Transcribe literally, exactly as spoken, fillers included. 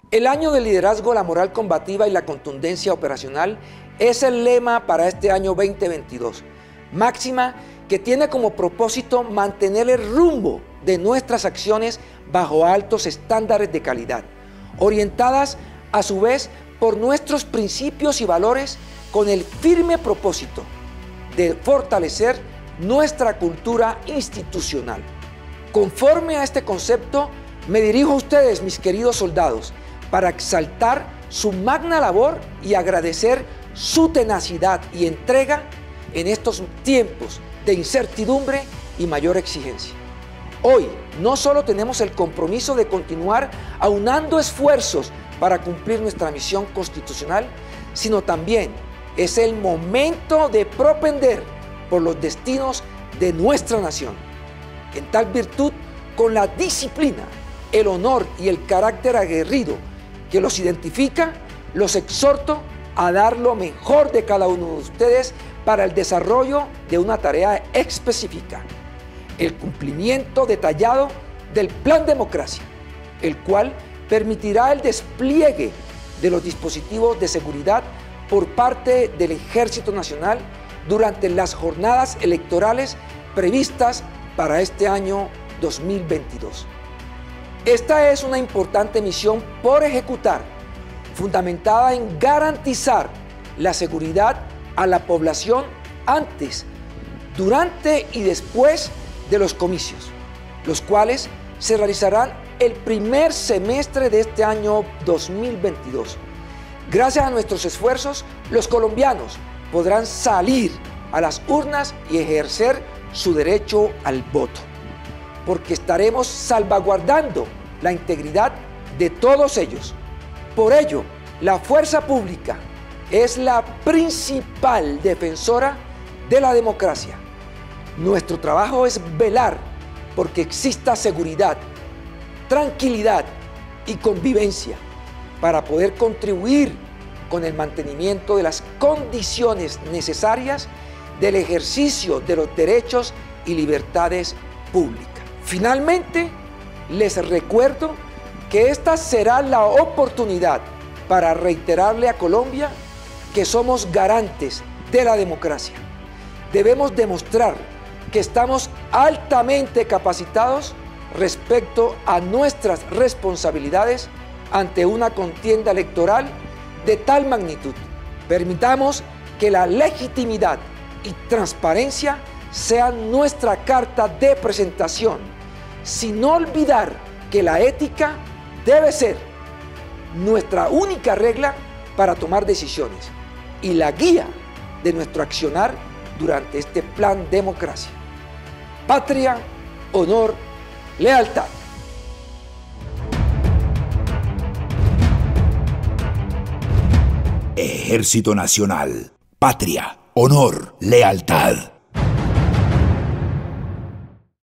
El año del liderazgo, la moral combativa y la contundencia operacional es el lema para este año veinte veintidós. Máxima que tiene como propósito mantener el rumbo de nuestras acciones bajo altos estándares de calidad, orientadas a su vez por nuestros principios y valores con el firme propósito de fortalecer nuestra cultura institucional. Conforme a este concepto, me dirijo a ustedes, mis queridos soldados, para exaltar su magna labor y agradecer su tenacidad y entrega en estos tiempos de incertidumbre y mayor exigencia. Hoy no solo tenemos el compromiso de continuar aunando esfuerzos para cumplir nuestra misión constitucional, sino también es el momento de propender por los destinos de nuestra nación. En tal virtud, con la disciplina, el honor y el carácter aguerrido que los identifica, los exhorto a dar lo mejor de cada uno de ustedes para el desarrollo de una tarea específica, el cumplimiento detallado del Plan Democracia, el cual permitirá el despliegue de los dispositivos de seguridad por parte del Ejército Nacional durante las jornadas electorales previstas para este año dos mil veintidós. Esta es una importante misión por ejecutar, fundamentada en garantizar la seguridad a la población antes, durante y después de los comicios, los cuales se realizarán el primer semestre de este año dos mil veintidós. Gracias a nuestros esfuerzos, los colombianos podrán salir a las urnas y ejercer su derecho al voto, porque estaremos salvaguardando la integridad de todos ellos. Por ello, la fuerza pública es la principal defensora de la democracia. Nuestro trabajo es velar porque exista seguridad, tranquilidad y convivencia para poder contribuir con el mantenimiento de las condiciones necesarias del ejercicio de los derechos y libertades públicas. Finalmente, les recuerdo que esta será la oportunidad para reiterarle a Colombia que somos garantes de la democracia. Debemos demostrar que estamos altamente capacitados respecto a nuestras responsabilidades ante una contienda electoral de tal magnitud. Permitamos que la legitimidad y transparencia sean nuestra carta de presentación, sin olvidar que la ética debe ser nuestra única regla para tomar decisiones y la guía de nuestro accionar durante este plan democracia. Patria, honor, lealtad. Ejército Nacional. Patria, honor, lealtad.